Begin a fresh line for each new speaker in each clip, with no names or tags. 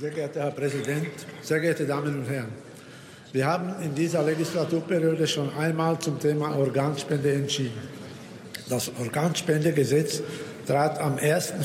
Sehr geehrter Herr Präsident, sehr geehrte Damen und Herren! Wir haben in dieser Legislaturperiode schon einmal zum Thema Organspende entschieden. Das Organspendegesetz trat am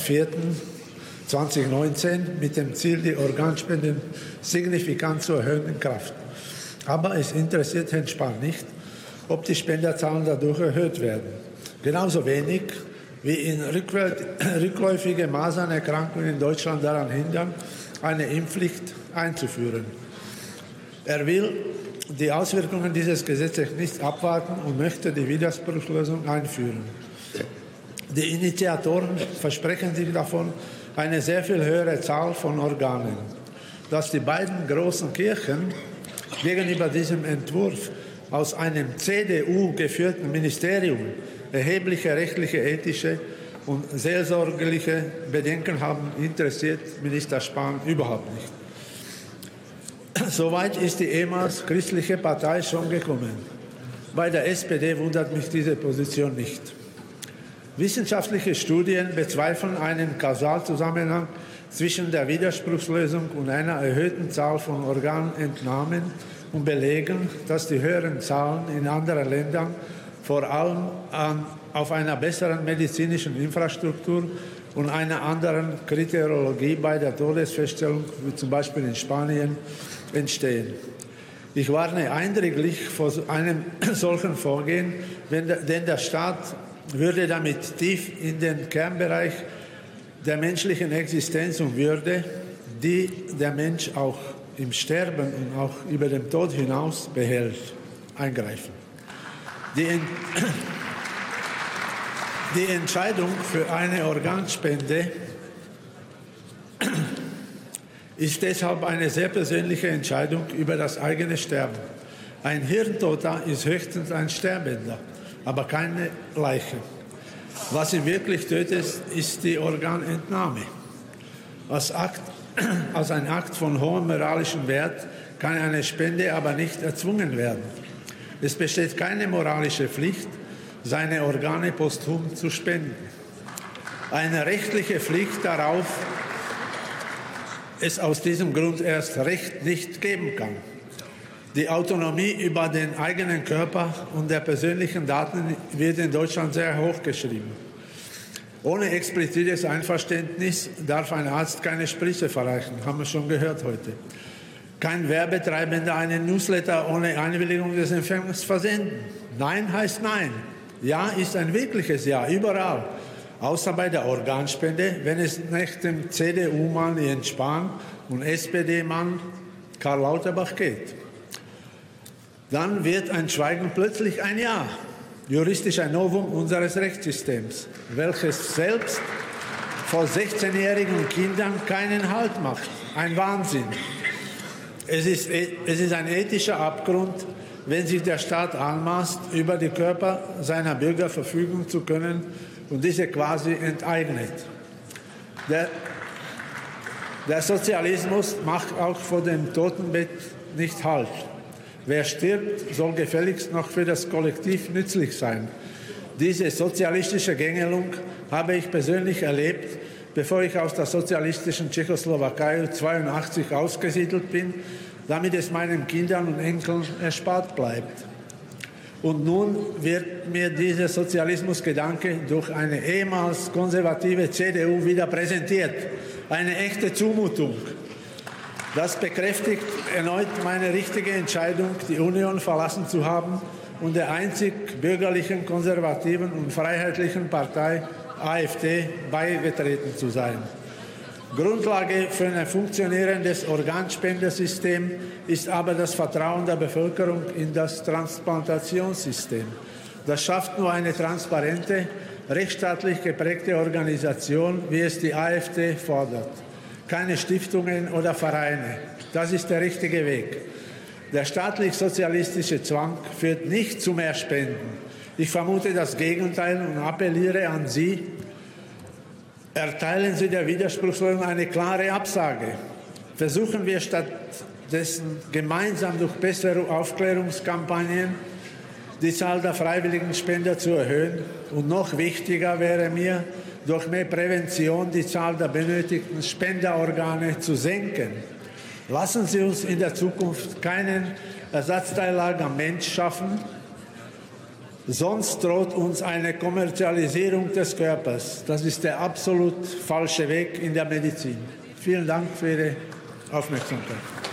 01.04.2019 mit dem Ziel, die Organspenden signifikant zu erhöhen, in Kraft. Aber es interessiert Herrn Spahn nicht, ob die Spenderzahlen dadurch erhöht werden. Genauso wenig wie ihn rückläufige Masernerkrankungen in Deutschland daran hindern, eine Impfpflicht einzuführen. Er will die Auswirkungen dieses Gesetzes nicht abwarten und möchte die Widerspruchslösung einführen. Die Initiatoren versprechen sich davon eine sehr viel höhere Zahl von Organen. Dass die beiden großen Kirchen gegenüber diesem Entwurf aus einem CDU-geführten Ministerium erhebliche rechtliche, ethische und seelsorgerliche Bedenken haben, interessiert Minister Spahn überhaupt nicht. Soweit ist die ehemals christliche Partei schon gekommen. Bei der SPD wundert mich diese Position nicht. Wissenschaftliche Studien bezweifeln einen Kausalzusammenhang zwischen der Widerspruchslösung und einer erhöhten Zahl von Organentnahmen und belegen, dass die höheren Zahlen in anderen Ländern vor allem auf einer besseren medizinischen Infrastruktur und einer anderen Kriteriologie bei der Todesfeststellung, wie zum Beispiel in Spanien, entstehen. Ich warne eindringlich vor einem solchen Vorgehen, denn der Staat würde damit tief in den Kernbereich der menschlichen Existenz und Würde, die der Mensch auch im Sterben und auch über den Tod hinaus behält, eingreifen. Die Entscheidung für eine Organspende ist deshalb eine sehr persönliche Entscheidung über das eigene Sterben. Ein Hirntoter ist höchstens ein Sterbender, aber keine Leiche. Was ihn wirklich tötet, ist die Organentnahme. Als ein Akt von hohem moralischem Wert kann eine Spende aber nicht erzwungen werden. Es besteht keine moralische Pflicht, seine Organe posthum zu spenden. Eine rechtliche Pflicht darauf es aus diesem Grund erst recht nicht geben kann. Die Autonomie über den eigenen Körper und der persönlichen Daten wird in Deutschland sehr hoch geschrieben. Ohne explizites Einverständnis darf ein Arzt keine Spritze verreichen, haben wir schon gehört heute. Kein Werbetreibender einen Newsletter ohne Einwilligung des Empfängers versenden. Nein heißt Nein. Ja ist ein wirkliches Ja, überall. Außer bei der Organspende, wenn es nach dem CDU-Mann Jens Spahn und SPD-Mann Karl Lauterbach geht. Dann wird ein Schweigen plötzlich ein Ja. Juristisch ein Novum unseres Rechtssystems, welches selbst vor 16-jährigen Kindern keinen Halt macht. Ein Wahnsinn. Es ist ein ethischer Abgrund, wenn sich der Staat anmaßt, über die Körper seiner Bürger verfügen zu können und diese quasi enteignet. Der Sozialismus macht auch vor dem Totenbett nicht Halt. Wer stirbt, soll gefälligst noch für das Kollektiv nützlich sein. Diese sozialistische Gängelung habe ich persönlich erlebt, bevor ich aus der sozialistischen Tschechoslowakei 1982 ausgesiedelt bin, damit es meinen Kindern und Enkeln erspart bleibt. Und nun wird mir dieser Sozialismusgedanke durch eine ehemals konservative CDU wieder präsentiert. Eine echte Zumutung. Das bekräftigt erneut meine richtige Entscheidung, die Union verlassen zu haben und der einzig bürgerlichen, konservativen und freiheitlichen Partei AfD beigetreten zu sein. Grundlage für ein funktionierendes Organspendesystem ist aber das Vertrauen der Bevölkerung in das Transplantationssystem. Das schafft nur eine transparente, rechtsstaatlich geprägte Organisation, wie es die AfD fordert. Keine Stiftungen oder Vereine. Das ist der richtige Weg. Der staatlich-sozialistische Zwang führt nicht zu mehr Spenden. Ich vermute das Gegenteil und appelliere an Sie, erteilen Sie der Widerspruchslösung eine klare Absage. Versuchen wir stattdessen gemeinsam durch bessere Aufklärungskampagnen die Zahl der freiwilligen Spender zu erhöhen. Und noch wichtiger wäre mir, durch mehr Prävention die Zahl der benötigten Spenderorgane zu senken. Lassen Sie uns in der Zukunft keinen Ersatzteillager am Mensch schaffen, sonst droht uns eine Kommerzialisierung des Körpers. Das ist der absolut falsche Weg in der Medizin. Vielen Dank für Ihre Aufmerksamkeit.